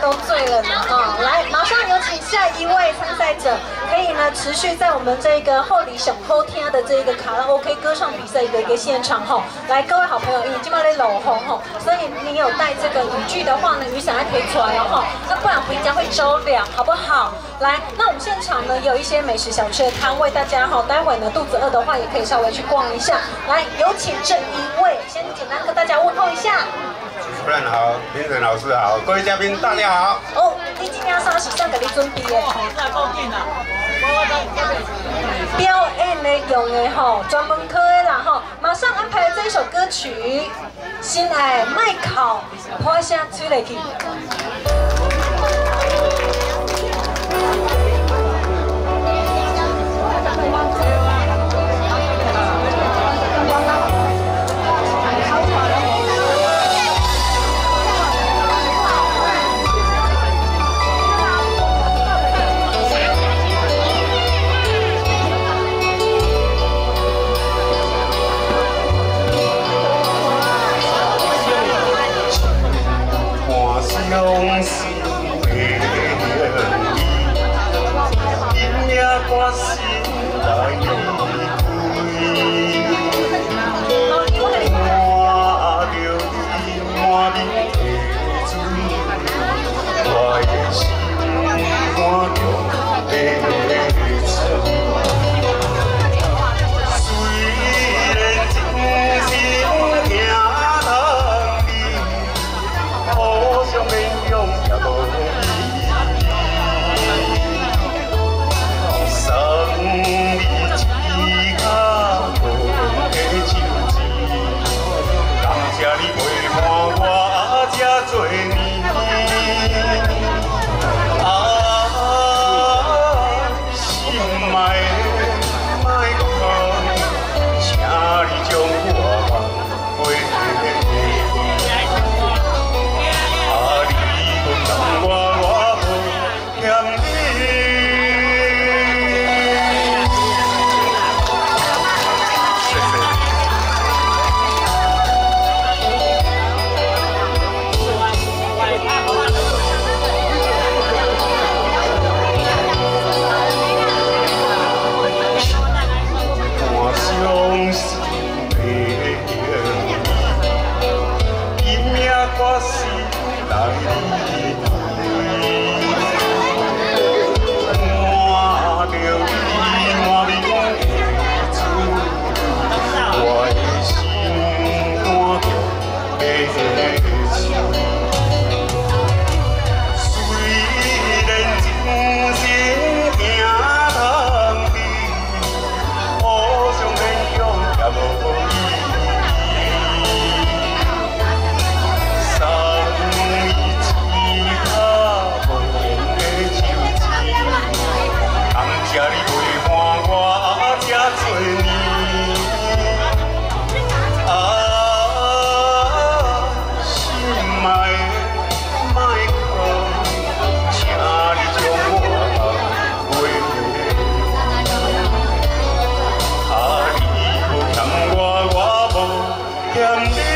都醉了呢啊！来，马上有请下一位参赛者，可以呢持续在我们这个后里小后天的这个卡拉 OK 歌唱比赛的一个现场哈。来，各位好朋友，因为今晚在落红哈，所以你有带这个雨具的话呢，雨伞还可以出来哦哈，那不然回家会着凉，好不好？来，那我们现场呢有一些美食小吃的摊位，大家哈，待会呢肚子饿的话也可以稍微去逛一下。来，有请这一位，先简单跟大家问候一下。 主任好，评审老师好，各位嘉宾大家好。 哦，你今天啥时间给你准备的？表演的用的吼，专门科的啦吼，马上安排这一首歌曲《心爱麦考》，花声吹落去。 欠你。